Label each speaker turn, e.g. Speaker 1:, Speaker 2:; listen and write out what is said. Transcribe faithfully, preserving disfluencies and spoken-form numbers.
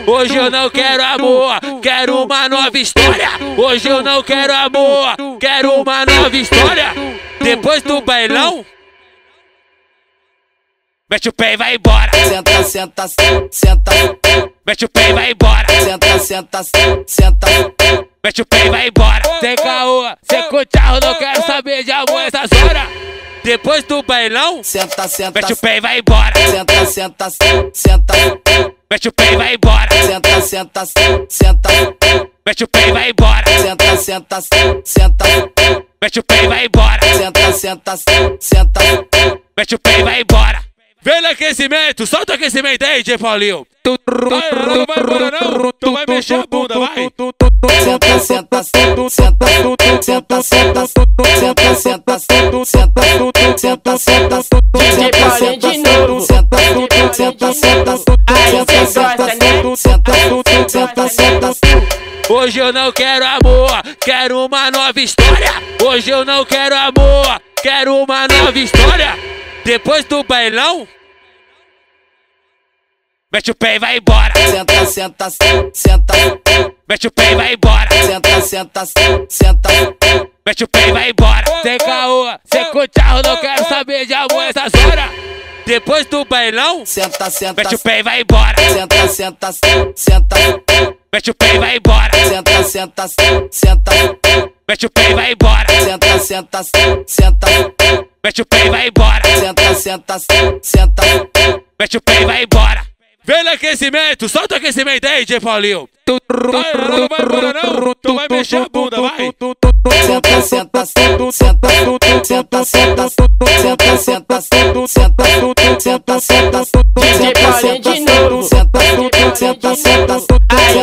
Speaker 1: Hoje eu não quero amor, quero uma nova história. Hoje eu não quero amor, quero uma nova história. Depois do bailão, mete o pé e vai embora.
Speaker 2: Senta, senta, senta.
Speaker 1: Mete o pé e vai embora.
Speaker 2: Senta, senta, senta.
Speaker 1: Mete o pé e vai embora. Sem caô, sem cucharro, não quero saber de amor essas horas. Depois do bailão,
Speaker 2: senta, senta.
Speaker 1: mete o pé e vai embora.
Speaker 2: Senta, senta, senta.
Speaker 1: Mete o pé e vai embora.
Speaker 2: Senta, senta, senta.
Speaker 1: Mete o pé e vai embora.
Speaker 2: Senta, senta, senta.
Speaker 1: Mete o pé e vai embora.
Speaker 2: Senta, senta, senta.
Speaker 1: Mete o pé e vai embora. Vem no aquecimento, solta o aquecimento aí, D J Paulinho. Tu vai, não vai embora não, tu vai mexer a bunda, vai.
Speaker 2: Senta, senta, senta, senta, senta, senta, senta, senta, senta, senta, senta,
Speaker 3: D J Paulinho de novo.
Speaker 2: senta, senta, senta,
Speaker 3: Aí cê gosta, né?
Speaker 2: senta, senta, senta.
Speaker 1: Hoje eu não quero amor, quero uma nova história. Hoje eu não quero amor, quero uma nova história. Depois do bailão, mete o pé e vai embora.
Speaker 2: Senta, senta, senta.
Speaker 1: Mete o pé e vai embora.
Speaker 2: Senta, senta, senta.
Speaker 1: Mete o pé e vai embora. Sem caô, sem cucharro, não quero saber de amor essas horas. Depois do bailão,
Speaker 2: Senta, senta.
Speaker 1: mete o pé e vai embora.
Speaker 2: Senta, senta, senta.
Speaker 1: Mete o pé e vai embora.
Speaker 2: Senta, senta, senta.
Speaker 1: Mete o pé e vai embora.
Speaker 2: Senta, senta, senta.
Speaker 1: Mete o pé e vai embora.
Speaker 2: Senta, senta, senta.
Speaker 1: Mete o pé e vai embora. Vem no aquecimento, solta o aquecimento aí, D J Paulinho. Tu vai, não vai embora não, tu vai mexer a bunda, vai.
Speaker 2: Senta, senta, senta, senta, senta, senta, senta, senta, senta, senta, senta, senta,
Speaker 3: D J Paulinho de novo.
Speaker 2: senta, senta, senta,
Speaker 3: Aí